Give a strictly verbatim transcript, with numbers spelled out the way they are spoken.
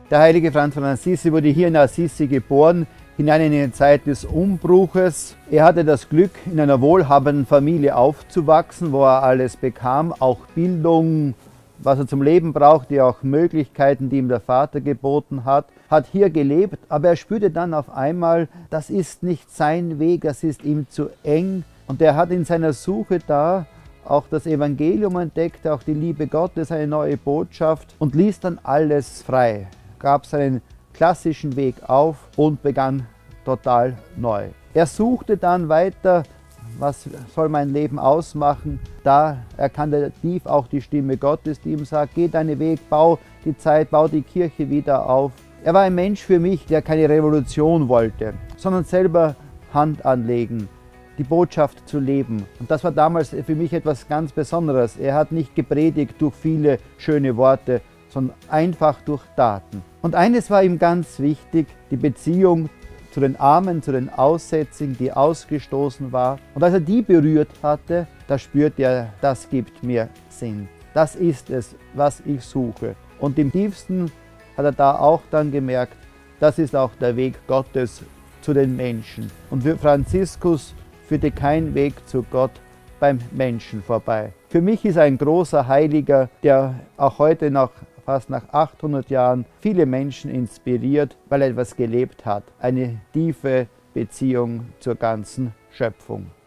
Der heilige Franz von Assisi wurde hier in Assisi geboren, hinein in eine Zeit des Umbruches. Er hatte das Glück, in einer wohlhabenden Familie aufzuwachsen, wo er alles bekam, auch Bildung, was er zum Leben brauchte, auch Möglichkeiten, die ihm der Vater geboten hat, hat hier gelebt, aber er spürte dann auf einmal, das ist nicht sein Weg, das ist ihm zu eng. Und er hat in seiner Suche da auch das Evangelium entdeckt, auch die Liebe Gottes, eine neue Botschaft und ließ dann alles frei, gab seinen klassischen Weg auf und begann total neu. Er suchte dann weiter, was soll mein Leben ausmachen? Da erkannte er tief auch die Stimme Gottes, die ihm sagt, geh deinen Weg, bau die Zeit, bau die Kirche wieder auf. Er war ein Mensch für mich, der keine Revolution wollte, sondern selber Hand anlegen, die Botschaft zu leben. Und das war damals für mich etwas ganz Besonderes. Er hat nicht gepredigt durch viele schöne Worte, sondern einfach durch Taten. Und eines war ihm ganz wichtig, die Beziehung zu den Armen, zu den Aussätzigen, die ausgestoßen war. Und als er die berührt hatte, da spürte er, das gibt mir Sinn. Das ist es, was ich suche. Und im tiefsten hat er da auch dann gemerkt, das ist auch der Weg Gottes zu den Menschen. Und für Franziskus führte kein Weg zu Gott beim Menschen vorbei. Für mich ist er ein großer Heiliger, der auch heute noch fast nach achthundert Jahren viele Menschen inspiriert, weil er etwas gelebt hat. Eine tiefe Beziehung zur ganzen Schöpfung.